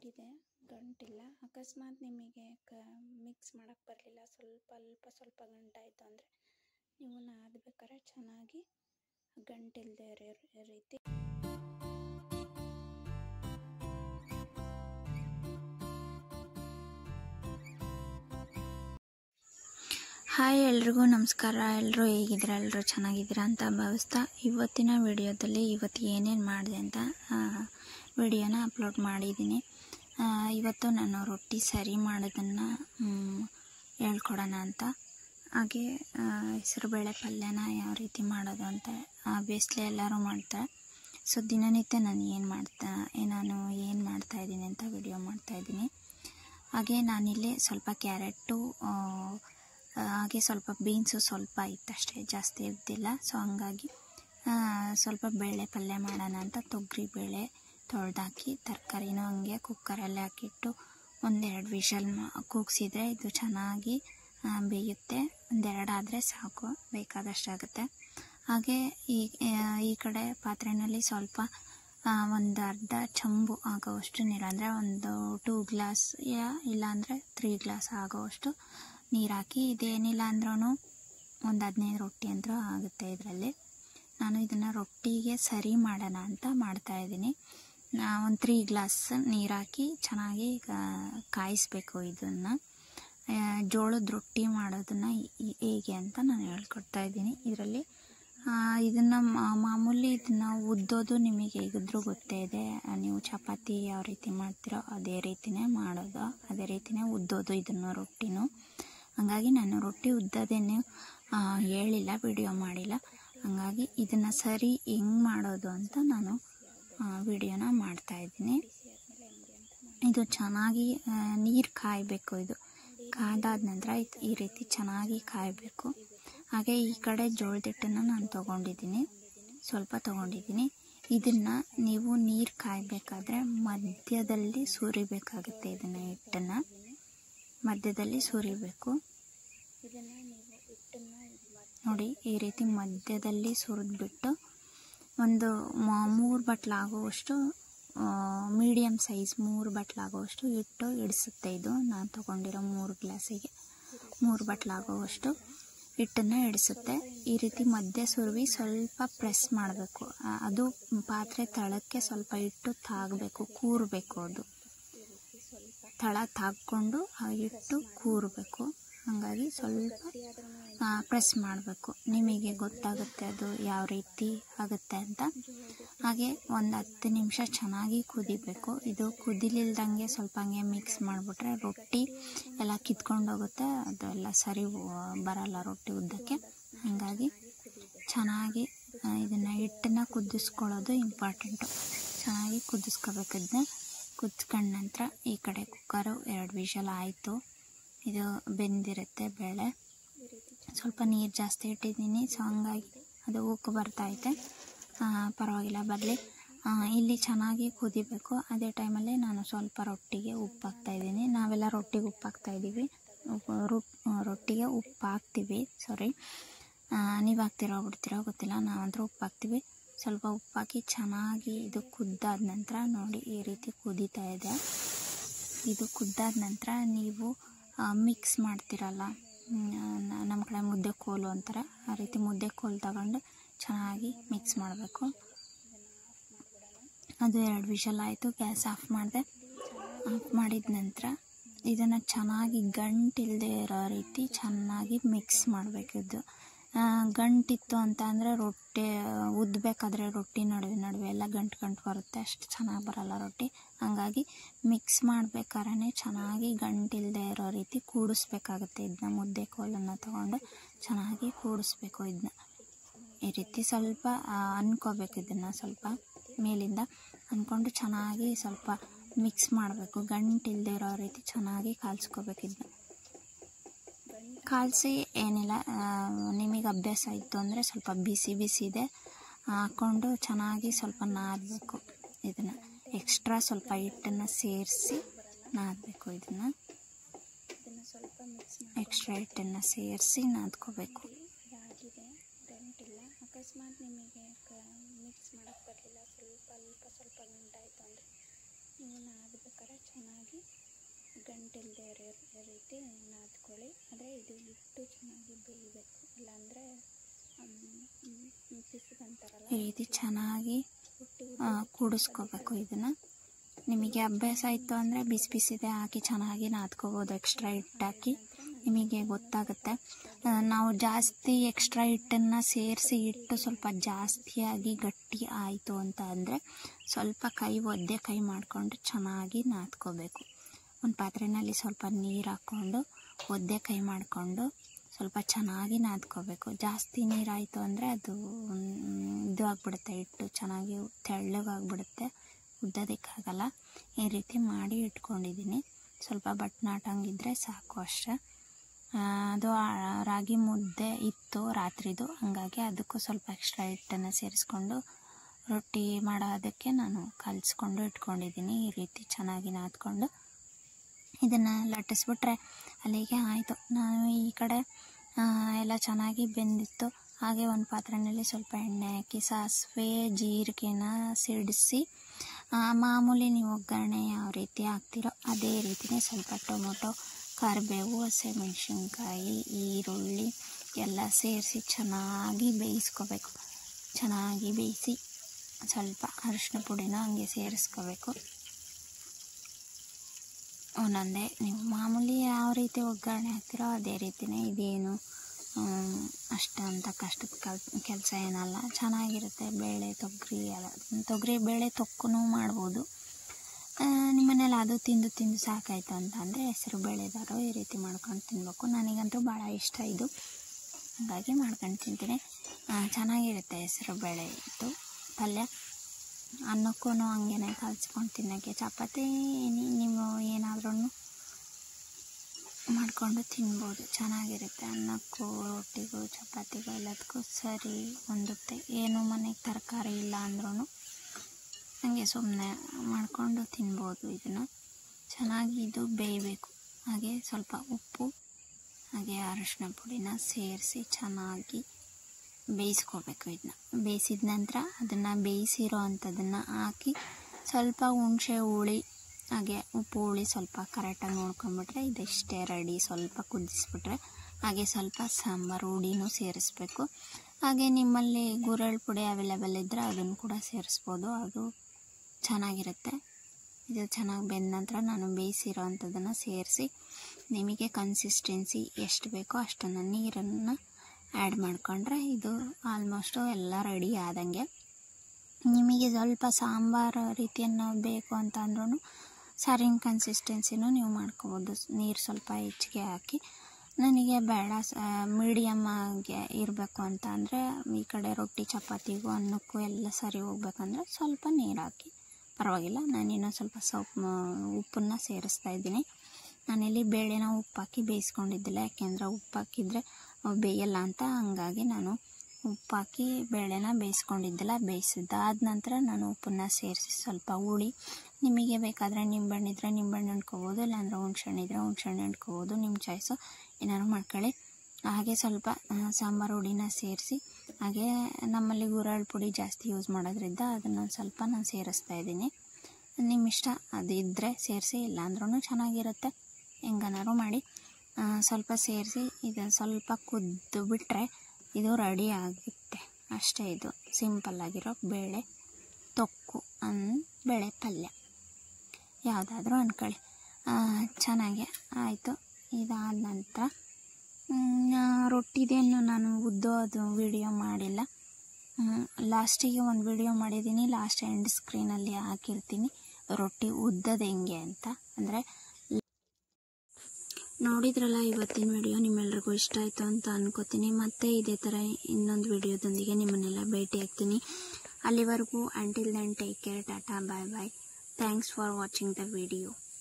ನಾದಿದೆ, ಗಂಟಿಲ್ಲ. ಅಕಸ್ಮಾತ್ ನಿಮಗೆ ಮಿಕ್ಸ್ ಮಾಡೋಕ್ಕೆ ಬರಲಿಲ್ಲ, ಸ್ವಲ್ಪ ಗಂಟಾಯಿತು ಅಂದರೆ ನೀವು ನಾದಬೇಕಾದ್ರೆ ಚೆನ್ನಾಗಿ ಗಂಟಿಲ್ಲದೆ ಇರೋ ರೀತಿ. ಹಾಯ್, ಎಲ್ರಿಗೂ ನಮಸ್ಕಾರ. ಎಲ್ಲರೂ ಹೇಗಿದ್ದೀರಾ? ಎಲ್ಲರೂ ಚೆನ್ನಾಗಿದ್ದೀರಾ ಅಂತ ಭಾವಿಸ್ತಾ ಇವತ್ತಿನ ವಿಡಿಯೋದಲ್ಲಿ ಏನೇನು ಮಾಡಿದೆ ಅಂತ ವಿಡಿಯೋನ ಅಪ್ಲೋಡ್ ಮಾಡಿದ್ದೀನಿ. ಇವತ್ತು ನಾನು ರೊಟ್ಟಿ ಸರಿ ಮಾಡೋದನ್ನು ಹೇಳ್ಕೊಡೋಣ ಅಂತ. ಹಾಗೆ ಹೆಸರುಬೇಳೆ ಪಲ್ಯನ ಯಾವ ರೀತಿ ಮಾಡೋದು ಅಂತ ಆಬ್ವಿಯಸ್ಲಿ ಎಲ್ಲರೂ ಮಾಡ್ತಾರೆ. ಸೊ ದಿನನಿತ್ಯ ನಾನು ಏನು ಮಾಡ್ತಾಯಿದ್ದೀನಿ ಅಂತ ವಿಡಿಯೋ ಮಾಡ್ತಾಯಿದ್ದೀನಿ. ಹಾಗೆ ನಾನಿಲ್ಲಿ ಸ್ವಲ್ಪ ಕ್ಯಾರೆಟು, ಹಾಗೆ ಸ್ವಲ್ಪ ಬೀನ್ಸು ಸ್ವಲ್ಪ ಇತ್ತಷ್ಟೇ, ಜಾಸ್ತಿ ಇದ್ದಿಲ್ಲ. ಸೊ ಹಂಗಾಗಿ ಸ್ವಲ್ಪ ಬೇಳೆ ಪಲ್ಯ ಮಾಡೋಣ ಅಂತ ತೊಗರಿ ಬೇಳೆ ತೊಳೆದಾಕಿ ತರಕಾರಿನೂ ಹಂಗೆ ಕುಕ್ಕರಲ್ಲಿ ಹಾಕಿಟ್ಟು ಒಂದೆರಡು ವಿಷಲ್ ಕೂಗಿಸಿದ್ರೆ ಇದು ಚೆನ್ನಾಗಿ ಬೇಯುತ್ತೆ. ಒಂದೆರಡು ಆದರೆ ಸಾಕು, ಬೇಕಾದಷ್ಟಾಗುತ್ತೆ. ಹಾಗೆ ಈ ಕಡೆ ಪಾತ್ರೆಯಲ್ಲಿ ಸ್ವಲ್ಪ ಒಂದು ಅರ್ಧ ಚಂಬು ಆಗೋವಷ್ಟು ನೀರು, ಅಂದರೆ ಒಂದು 2 ಗ್ಲಾಸ್ ಇಲ್ಲಾಂದರೆ 3 ಗ್ಲಾಸ್ ಆಗೋವಷ್ಟು ನೀರು ಹಾಕಿ, ಇದೇನಿಲ್ಲ ಅಂದ್ರೂ ಒಂದು 15 ರೊಟ್ಟಿ ಅಂದರೂ ಆಗುತ್ತೆ ಇದರಲ್ಲಿ. ನಾನು ಇದನ್ನು ರೊಟ್ಟಿಗೆ ಸರಿ ಮಾಡೋಣ ಅಂತ ಮಾಡ್ತಾಯಿದ್ದೀನಿ. ಒಂದು 3 ಗ್ಲಾಸ್ ನೀರು ಹಾಕಿ ಚೆನ್ನಾಗಿ ಕಾಯಿಸ್ಬೇಕು. ಇದನ್ನು ಜೋಳದ ರೊಟ್ಟಿ ಮಾಡೋದನ್ನು ಹೇಗೆ ಅಂತ ನಾನು ಹೇಳ್ಕೊಡ್ತಾಯಿದ್ದೀನಿ. ಇದರಲ್ಲಿ ಇದನ್ನು ಮಾಮೂಲಿ ಇದನ್ನು ಉದ್ದೋದು ನಿಮಗೆ ಹೇಗಿದ್ರೂ ಗೊತ್ತೇ ಇದೆ. ನೀವು ಚಪಾತಿ ಯಾವ ರೀತಿ ಮಾಡ್ತೀರೋ ಅದೇ ರೀತಿಯೇ ಮಾಡೋದು, ಅದೇ ರೀತಿಯೇ ಉದ್ದೋದು ಇದನ್ನು ರೊಟ್ಟಿನೂ. ಹಾಗಾಗಿ ನಾನು ರೊಟ್ಟಿ ಉದ್ದೋದೇನು ಹೇಳಿಲ್ಲ, ವಿಡಿಯೋ ಮಾಡಿಲ್ಲ. ಹಾಗಾಗಿ ಇದನ್ನು ಸರಿ ಹೆಂಗೆ ಮಾಡೋದು ಅಂತ ನಾನು ವಿಡಿಯೋನ ಮಾಡ್ತಾಯಿದ್ದೀನಿ. ಇದು ಚೆನ್ನಾಗಿ ನೀರು ಕಾಯಬೇಕು. ಇದು ಕಾದಾದ ನಂತರ ಈ ರೀತಿ ಚೆನ್ನಾಗಿ ಕಾಯಬೇಕು. ಹಾಗೆ ಈ ಕಡೆ ಜೋಳದ ಹಿಟ್ಟನ್ನು ನಾನು ಸ್ವಲ್ಪ ತೊಗೊಂಡಿದ್ದೀನಿ. ಇದನ್ನು ನೀವು ನೀರು ಕಾಯಬೇಕಾದ್ರೆ ಮಧ್ಯದಲ್ಲಿ ಸುರಿಬೇಕಾಗುತ್ತೆ. ಇದನ್ನು ಹಿಟ್ಟನ್ನು ಮಧ್ಯದಲ್ಲಿ ಸುರಿಬೇಕು. ಇದನ್ನು ನೀವು ಹಿಟ್ಟನ್ನು ನೋಡಿ ಈ ರೀತಿ ಮಧ್ಯದಲ್ಲಿ ಸುರಿದ್ಬಿಟ್ಟು ಒಂದು 3 ಬಟ್ಲಾಗುವಷ್ಟು ಮೀಡಿಯಮ್ ಸೈಜ್ 3 ಬಟ್ಲಾಗುವಷ್ಟು ಹಿಟ್ಟು ಹಿಡಿಸುತ್ತೆ. ಇದು ನಾನು ತೊಗೊಂಡಿರೋ 3 ಗ್ಲಾಸಿಗೆ 3 ಬಟ್ಲಾಗುವಷ್ಟು ಹಿಟ್ಟನ್ನು ಹಿಡಿಸುತ್ತೆ. ಈ ರೀತಿ ಮಧ್ಯೆ ಸುರುವಿ ಸ್ವಲ್ಪ ಪ್ರೆಸ್ ಮಾಡಬೇಕು. ಅದು ಪಾತ್ರೆ ತಳಕ್ಕೆ ಸ್ವಲ್ಪ ಹಿಟ್ಟು ತಾಗಬೇಕು, ಕೂರಬೇಕು. ಅದು ತಳ ತಾಗ್ಕೊಂಡು ಆ ಹಿಟ್ಟು ಕೂರಬೇಕು. ಹಾಗಾಗಿ ಸ್ವಲ್ಪ ಪ್ರೆಸ್ ಮಾಡಬೇಕು. ನಿಮಗೆ ಗೊತ್ತಾಗುತ್ತೆ ಅದು ಯಾವ ರೀತಿ ಆಗುತ್ತೆ ಅಂತ. ಹಾಗೆ ಒಂದು 10 ನಿಮಿಷ ಚೆನ್ನಾಗಿ ಕುದಿಬೇಕು. ಇದು ಕುದಿಲಿಲ್ದಂಗೆ ಸ್ವಲ್ಪ ಹಂಗೆ ಮಿಕ್ಸ್ ಮಾಡಿಬಿಟ್ರೆ ರೊಟ್ಟಿ ಎಲ್ಲ ಕಿತ್ಕೊಂಡು ಹೋಗುತ್ತೆ, ಅದೆಲ್ಲ ಸರಿ ಬರಲ್ಲ ರೊಟ್ಟಿ ಉದ್ದಕ್ಕೆ. ಹಾಗಾಗಿ ಚೆನ್ನಾಗಿ ಇದನ್ನು ಹಿಟ್ಟನ್ನು ಕುದಿಸ್ಕೊಳ್ಳೋದು ಇಂಪಾರ್ಟೆಂಟು. ಚೆನ್ನಾಗಿ ಕುದಿಸ್ಕೋಬೇಕು. ಇದನ್ನ ಕುದಿಸ್ಕೊಂಡ ನಂತರ ಈ ಕಡೆ ಕುಕ್ಕರು 2 ವಿಷಲ್ ಆಯಿತು. ಇದು ಬೆಂದಿರುತ್ತೆ ಬೇಳೆ. ಸ್ವಲ್ಪ ನೀರು ಜಾಸ್ತಿ ಇಟ್ಟಿದ್ದೀನಿ, ಸೊ ಹಂಗಾಗಿ ಅದು ಉಕ್ಕು ಬರ್ತಾಯಿದೆ. ಪರವಾಗಿಲ್ಲ, ಬರಲಿ. ಇಲ್ಲಿ ಚೆನ್ನಾಗಿ ಕುದಿಬೇಕು. ಅದೇ ಟೈಮಲ್ಲಿ ನಾನು ಸ್ವಲ್ಪ ರೊಟ್ಟಿಗೆ ಉಪ್ಪು ಹಾಕ್ತಾಯಿದ್ದೀನಿ. ನಾವೆಲ್ಲ ರೊಟ್ಟಿಗೆ ಉಪ್ಪು ಹಾಕ್ತಾಯಿದ್ದೀವಿ, ರೊಟ್ಟಿಗೆ ಉಪ್ಪು ಹಾಕ್ತೀವಿ. ನೀವು ಹಾಕ್ತಿರೋ ಬಿಡ್ತಿರೋ ಗೊತ್ತಿಲ್ಲ, ನಾವಂತೂ ಉಪ್ಪು ಹಾಕ್ತೀವಿ. ಸ್ವಲ್ಪ ಉಪ್ಪು ಹಾಕಿ ಚೆನ್ನಾಗಿ ಇದು ಕುದ್ದಾದ ನಂತರ ನೋಡಿ ಈ ರೀತಿ ಕುದೀತಾ ಇದೆ. ಇದು ಕುದ್ದಾದ ನಂತರ ನೀವು ಮಿಕ್ಸ್ ಮಾಡ್ತಿರಲ್ಲ, ನಮ್ಮ ಕಡೆ ಮುದ್ದೆ ಕೋಲು ಅಂತಾರೆ, ಆ ರೀತಿ ಮುದ್ದೆ ಕೋಲು ತಗೊಂಡು ಚೆನ್ನಾಗಿ ಮಿಕ್ಸ್ ಮಾಡಬೇಕು. ಅದು 2 ವಿಷಲ್ ಆಯಿತು. ಗ್ಯಾಸ್ ಆಫ್ ಮಾಡಿದೆ. ಆಫ್ ಮಾಡಿದ ನಂತರ ಇದನ್ನು ಚೆನ್ನಾಗಿ ಗಂಟಿಲ್ಲದೆ ಇರೋ ರೀತಿ ಚೆನ್ನಾಗಿ ಮಿಕ್ಸ್ ಮಾಡಬೇಕಿದ್ದು. ಗಂಟಿತ್ತು ಅಂತ ಅಂದರೆ ರೊಟ್ಟಿ ಉದ್ದಬೇಕಾದ್ರೆ ರೊಟ್ಟಿ ನಡುವೆ ಎಲ್ಲ ಗಂಟು ಬರುತ್ತೆ, ಅಷ್ಟು ಚೆನ್ನಾಗಿ ಬರಲ್ಲ ರೊಟ್ಟಿ. ಹಾಗಾಗಿ ಮಿಕ್ಸ್ ಮಾಡಬೇಕಾದ್ರೆ ಚೆನ್ನಾಗಿ ಗಂಟಿಲ್ಲದೆ ಇರೋ ರೀತಿ ಕೂಡಿಸ್ಬೇಕಾಗುತ್ತೆ. ಇದನ್ನ ಮುದ್ದೆ ಕೋಲನ್ನು ತಗೊಂಡು ಚೆನ್ನಾಗಿ ಕೂಡಿಸ್ಬೇಕು. ಇದನ್ನ ಈ ರೀತಿ ಸ್ವಲ್ಪ ಅನ್ಕೋಬೇಕು. ಇದನ್ನು ಸ್ವಲ್ಪ ಮೇಲಿಂದ ಅಂದ್ಕೊಂಡು ಚೆನ್ನಾಗಿ ಸ್ವಲ್ಪ ಮಿಕ್ಸ್ ಮಾಡಬೇಕು. ಗಂಟಿಲ್ಲದೆ ಇರೋ ರೀತಿ ಚೆನ್ನಾಗಿ ಕಾಲ್ಸ್ಕೋಬೇಕು. ಇದನ್ನ ಕಾಲಿಸಿ ಏನಿಲ್ಲ, ನಿಮಗೆ ಅಭ್ಯಾಸ ಇತ್ತು ಅಂದರೆ ಸ್ವಲ್ಪ ಬಿಸಿ ಇದೆ ಹಾಕ್ಕೊಂಡು ಚೆನ್ನಾಗಿ ಸ್ವಲ್ಪ ನಾದಬೇಕು. ಇದನ್ನು ಎಕ್ಸ್ಟ್ರಾ ಸ್ವಲ್ಪ ಹಿಟ್ಟನ್ನು ಸೇರಿಸಿ ನಾದಬೇಕು. ಇದನ್ನು ಸ್ವಲ್ಪ ಎಕ್ಸ್ಟ್ರಾ ಹಿಟ್ಟನ್ನು ಸೇರಿಸಿ ನಾದ್ಕೋಬೇಕು. ಇದಾಗಿದೆ, ಗಂಟಿಲ್ಲ. ಅಕಸ್ಮಾತ್ ನಿಮಗೆ ಮಿಕ್ಸ್ ಮಾಡೋಕ್ಕೆ ಬರಲಿಲ್ಲ, ಸ್ವಲ್ಪ ಗಂಟಾಯಿತು ಅಂದರೆ ನೀವು ನಾದಬೇಕಾದ್ರೆ ಚೆನ್ನಾಗಿ ಗಂಟಿಲ್ಲದೆ ಇರೋ ರೀತಿ ನಾದ್ಕೊಳ್ಳಿ. ಆದರೆ ಇದು ಹಿಟ್ಟು ಚೆನ್ನಾಗಿ ಬೇಯಬೇಕು, ಇಲ್ಲಾಂದರೆ ಪಿಸುಗಂತಾರಲ್ಲ ಈ ರೀತಿ ಚೆನ್ನಾಗಿ ಕೂಡಿಸ್ಕೋಬೇಕು. ಇದನ್ನು ನಿಮಗೆ ಅಭ್ಯಾಸ ಇತ್ತು ಅಂದರೆ ಬಿಸಿ ಬಿಸಿದೆ ಹಾಕಿ ಚೆನ್ನಾಗಿ ನಾದ್ಕೋಬೋದು. ಎಕ್ಸ್ಟ್ರಾ ಹಿಟ್ಟು ಹಾಕಿ ನಿಮಗೆ ಗೊತ್ತಾಗುತ್ತೆ. ನಾವು ಜಾಸ್ತಿ ಎಕ್ಸ್ಟ್ರಾ ಹಿಟ್ಟನ್ನು ಸೇರಿಸಿ ಹಿಟ್ಟು ಸ್ವಲ್ಪ ಜಾಸ್ತಿಯಾಗಿ ಗಟ್ಟಿ ಆಯಿತು ಅಂತ ಅಂದರೆ ಸ್ವಲ್ಪ ಒದ್ದೆ ಕೈ ಮಾಡಿಕೊಂಡು ಚೆನ್ನಾಗಿ ನಾದ್ಕೋಬೇಕು. ಒಂದು ಪಾತ್ರೆಯಲ್ಲಿ ಸ್ವಲ್ಪ ನೀರು ಹಾಕ್ಕೊಂಡು ಒದ್ದೆ ಕೈ ಮಾಡಿಕೊಂಡು ಸ್ವಲ್ಪ ಚೆನ್ನಾಗಿ ನಾದ್ಕೋಬೇಕು. ಜಾಸ್ತಿ ನೀರಾಯಿತು ಅಂದರೆ ಅದು ಇದು ಆಗಿಬಿಡುತ್ತೆ, ಹಿಟ್ಟು ಚೆನ್ನಾಗಿ ತೆಳ್ಳಗಾಗ್ಬಿಡುತ್ತೆ, ಉದ್ದೋದಕ್ಕಾಗಲ್ಲ. ಈ ರೀತಿ ಮಾಡಿ ಇಟ್ಕೊಂಡಿದ್ದೀನಿ. ಸ್ವಲ್ಪ ಬಟ್ನಾಟಂಗಿದ್ರೆ ಸಾಕು ಅಷ್ಟೇ. ಅದು ರಾಗಿ ಮುದ್ದೆ ಇತ್ತು ರಾತ್ರಿದು, ಹಂಗಾಗಿ ಅದಕ್ಕೂ ಸ್ವಲ್ಪ ಎಕ್ಸ್ಟ್ರಾ ಹಿಟ್ಟನ್ನು ಸೇರಿಸ್ಕೊಂಡು ರೊಟ್ಟಿ ಮಾಡೋದಕ್ಕೆ ನಾನು ಕಲಿಸ್ಕೊಂಡು ಇಟ್ಕೊಂಡಿದ್ದೀನಿ. ಈ ರೀತಿ ಚೆನ್ನಾಗಿ ನಾದ್ಕೊಂಡು ಇದನ್ನು ಲಟ್ಟಿಸ್ಬಿಟ್ರೆ ಅಲ್ಲಿಗೆ ಆಯಿತು. ನಾನು ಈ ಕಡೆ ಎಲ್ಲ ಚೆನ್ನಾಗಿ ಬೆಂದಿತ್ತು. ಹಾಗೆ ಒಂದು ಪಾತ್ರೆಯಲ್ಲಿ ಸ್ವಲ್ಪ ಎಣ್ಣೆ ಹಾಕಿ ಸಾಸಿವೆ ಜೀರಿಗೆನ ಸಿಡಿಸಿ ಮಾಮೂಲಿ ನೀವು ಒಗ್ಗರಣೆ ಯಾವ ರೀತಿ ಹಾಕ್ತಿರೋ ಅದೇ ರೀತಿಯೇ ಸ್ವಲ್ಪ ಟೊಮೊಟೊ, ಕರಿಬೇವು, ಹಸಿಮೆಣಸಿನ್ಕಾಯಿ, ಈರುಳ್ಳಿ ಎಲ್ಲ ಸೇರಿಸಿ ಚೆನ್ನಾಗಿ ಬೇಯಿಸ್ಕೋಬೇಕು. ಚೆನ್ನಾಗಿ ಬೇಯಿಸಿ ಸ್ವಲ್ಪ ಅರಿಶಿನ ಪುಡಿನ ಹಂಗೆ ಸೇರಿಸ್ಕೋಬೇಕು. ಒಂದೊಂದೇ ನೀವು ಮಾಮೂಲಿ ಯಾವ ರೀತಿ ಒಗ್ಗರಣೆ ಹಾಕ್ತಿರೋ ಅದೇ ರೀತಿಯೇ. ಇದೇನು ಅಷ್ಟಂತ ಕಷ್ಟದ ಕೆಲಸ ಏನಲ್ಲ, ಚೆನ್ನಾಗಿರುತ್ತೆ. ಬೇಳೆ ತೊಗರಿ ಬೇಳೆ ತೊಕ್ಕೂ ಮಾಡ್ಬೋದು. ನಿಮ್ಮನೇಲಿ ಅದು ತಿಂದು ಸಾಕಾಯ್ತು ಅಂತಂದರೆ ಹೆಸರು ಬೇಳೆದಾರು ಈ ರೀತಿ ಮಾಡ್ಕೊಂಡು ತಿನ್ನಬೇಕು. ನನಗಂತೂ ಭಾಳ ಇಷ್ಟ ಇದು, ಹಾಗಾಗಿ ಮಾಡ್ಕೊಂಡು ತಿಂತೀನಿ. ಚೆನ್ನಾಗಿರುತ್ತೆ ಹೆಸರು ಬೇಳೆ ಇದು ಪಲ್ಯ. ಅನ್ನಕ್ಕೂ ಹಂಗೇನೆ ಕಲಿಸ್ಕೊಂಡು ತಿನ್ನೋಕ್ಕೆ, ಚಪಾತಿ ನೀವು ಏನಾದ್ರೂ ಮಾಡಿಕೊಂಡು ತಿನ್ಬೋದು, ಚೆನ್ನಾಗಿರುತ್ತೆ. ಅನ್ನಕ್ಕೂ ರೊಟ್ಟಿಗೂ ಚಪಾತಿಗೂ ಎಲ್ಲದಕ್ಕೂ ಸರಿ ಹೊಂದುತ್ತೆ. ಏನು ಮನೆಗೆ ತರಕಾರಿ ಇಲ್ಲ ಅಂದ್ರೂ ಹಾಗೆ ಸುಮ್ಮನೆ ಮಾಡಿಕೊಂಡು ತಿನ್ಬೋದು. ಇದನ್ನು ಚೆನ್ನಾಗಿ ಇದು ಬೇಯಬೇಕು. ಹಾಗೆ ಸ್ವಲ್ಪ ಉಪ್ಪು ಹಾಗೆ ಅರಿಶಿನ ಪುಡಿನ ಸೇರಿಸಿ ಚೆನ್ನಾಗಿ ಬೇಯಿಸ್ಕೋಬೇಕು. ಇದನ್ನ ಬೇಯಿಸಿದ ನಂತರ ಅದನ್ನು ಬೇಯಿಸಿರೋ ಅಂಥದ್ದನ್ನು ಹಾಕಿ ಸ್ವಲ್ಪ ಹುಣಸೆ ಹುಳಿ ಹಾಗೆ ಉಪ್ಪು ಹುಳಿ ಸ್ವಲ್ಪ ಕರೆಕ್ಟಾಗಿ ನೋಡ್ಕೊಂಬಿಟ್ರೆ ಇದಷ್ಟೇ ರೆಡಿ. ಸ್ವಲ್ಪ ಕುದಿಸ್ಬಿಟ್ರೆ ಹಾಗೆ ಸ್ವಲ್ಪ ಸಾಂಬಾರು ಹುಡಿನೂ ಸೇರಿಸ್ಬೇಕು. ಹಾಗೆ ನಿಮ್ಮಲ್ಲಿ ಗುರೆಳ್ಳು ಪುಡಿ ಅವೈಲೇಬಲ್ ಇದ್ದರೆ ಅದನ್ನು ಕೂಡ ಸೇರಿಸ್ಬೋದು, ಅದು ಚೆನ್ನಾಗಿರುತ್ತೆ. ಇದು ಚೆನ್ನಾಗಿ ಬೆಂದ ನಂತರ ನಾನು ಬೇಯಿಸಿರೋ ಅಂಥದ್ದನ್ನು ಸೇರಿಸಿ ನಿಮಗೆ ಕನ್ಸಿಸ್ಟೆನ್ಸಿ ಎಷ್ಟು ಬೇಕೋ ಅಷ್ಟನ್ನು ನೀರನ್ನು ಆ್ಯಡ್ ಮಾಡಿಕೊಂಡ್ರೆ ಇದು ಆಲ್ಮೋಸ್ಟು ಎಲ್ಲ ರೆಡಿ ಆದಂಗೆ. ನಿಮಗೆ ಸ್ವಲ್ಪ ಸಾಂಬಾರು ರೀತಿಯನ್ನು ಬೇಕು ಅಂತ ಅಂದ್ರೂ ಸಾರಿನ ಕನ್ಸಿಸ್ಟೆನ್ಸಿನೂ ನೀವು ಮಾಡ್ಕೋಬೋದು. ನೀರು ಸ್ವಲ್ಪ ಹೆಚ್ಚಿಗೆ ಹಾಕಿ, ನನಗೆ ಬೇಡ ಮೀಡಿಯಮ್ ಆಗಿ ಇರಬೇಕು ಅಂತ ಅಂದರೆ ಈ ಕಡೆ ರೊಟ್ಟಿ ಚಪಾತಿಗೂ ಅನ್ನಕ್ಕೂ ಎಲ್ಲ ಸರಿ ಹೋಗ್ಬೇಕಂದ್ರೆ ಸ್ವಲ್ಪ ನೀರು ಹಾಕಿ ಪರವಾಗಿಲ್ಲ. ನಾನಿನ್ನೂ ಸ್ವಲ್ಪ ಉಪ್ಪನ್ನು ಸೇರಿಸ್ತಾ ಇದ್ದೀನಿ. ನಾನಿಲ್ಲಿ ಬೇಳೆನ ಉಪ್ಪು ಹಾಕಿ ಬೇಯಿಸ್ಕೊಂಡಿದ್ದಿಲ್ಲ, ಯಾಕೆಂದರೆ ಉಪ್ಪು ಹಾಕಿದರೆ ಬೇಯಲ್ಲ ಅಂತ, ಹಂಗಾಗಿ ನಾನು ಉಪ್ಪು ಹಾಕಿ ಬೇಳೆನ ಬೇಯಿಸ್ಕೊಂಡಿದ್ದಿಲ್ಲ. ಬೇಯಿಸಿದ್ದಾದ ನಂತರ ನಾನು ಉಪ್ಪನ್ನು ಸೇರಿಸಿ ಸ್ವಲ್ಪ ಹುಳಿ, ನಿಮಗೆ ಬೇಕಾದರೆ ನಿಂಬೆಹಣ್ಣು ಇದ್ದರೆ ನಿಂಬೆಹಣ್ಣು ಹಿಂಡ್ಕೋಬೋದು, ಇಲ್ಲಾಂದರೆ ಹುಣ್ಸೆಹಣ್ಣು ಇದ್ದರೆ ಹುಣ್ಸೆಹಣ್ಣು ಹಿಂಡ್ಕೋಬೋದು, ನಿಮ್ಮ ಚಾಯ್ಸು, ಏನಾದ್ರು ಮಾಡ್ಕೊಳ್ಳಿ. ಹಾಗೆ ಸ್ವಲ್ಪ ಸಾಂಬಾರು ಹುಡಿನ ಸೇರಿಸಿ, ಹಾಗೆ ನಮ್ಮಲ್ಲಿ ಗುರೆಳ್ಳು ಪುಡಿ ಜಾಸ್ತಿ ಯೂಸ್ ಮಾಡೋದ್ರಿಂದ ಅದನ್ನು ಸ್ವಲ್ಪ ನಾನು ಸೇರಿಸ್ತಾ ಇದ್ದೀನಿ. ನಿಮ್ಮ ಇಷ್ಟ, ಅದು ಇದ್ದರೆ ಸೇರಿಸಿ, ಇಲ್ಲಾಂದ್ರೂ ಚೆನ್ನಾಗಿರುತ್ತೆ, ಹೆಂಗನಾರು ಮಾಡಿ. ಸ್ವಲ್ಪ ಸೇರಿಸಿ ಇದು ಸ್ವಲ್ಪ ಕುದ್ದು ಬಿಟ್ಟರೆ ಇದು ರೆಡಿ ಆಗುತ್ತೆ ಅಷ್ಟೇ. ಇದು ಸಿಂಪಲ್ಲಾಗಿರೋ ಬೇಳೆ ತೊಕ್ಕು ಬೇಳೆ ಪಲ್ಯ ಯಾವುದಾದ್ರೂ ಅಂದ್ಕೊಳ್ಳಿ, ಚೆನ್ನಾಗೆ ಆಯಿತು. ಇದಾದ ನಂತರ ರೊಟ್ಟಿದೇನು ನಾನು ಉದ್ದೋದು ವಿಡಿಯೋ ಮಾಡಿಲ್ಲ, ಲಾಸ್ಟಿಗೆ ಒಂದು ವಿಡಿಯೋ ಮಾಡಿದ್ದೀನಿ, ಲಾಸ್ಟ್ ಎಂಡ್ ಸ್ಕ್ರೀನಲ್ಲಿ ಹಾಕಿರ್ತೀನಿ ರೊಟ್ಟಿ ಉದ್ದದ ಹೆಂಗೆ ಅಂತ. ಅಂದರೆ ನೋಡಿದ್ರಲ್ಲ ಇವತ್ತಿನ ವಿಡಿಯೋ, ನಿಮ್ಮೆಲ್ರಿಗೂ ಇಷ್ಟ ಆಯಿತು ಅಂತ ಅನ್ಕೋತೀನಿ. ಮತ್ತೆ ಇದೇ ಥರ ಇನ್ನೊಂದು ವಿಡಿಯೋದೊಂದಿಗೆ ನಿಮ್ಮನ್ನೆಲ್ಲ ಭೇಟಿ ಆಗ್ತೀನಿ. ಅಲ್ಲಿವರೆಗೂ until then take care, tata, bye bye. Thanks for watching the video.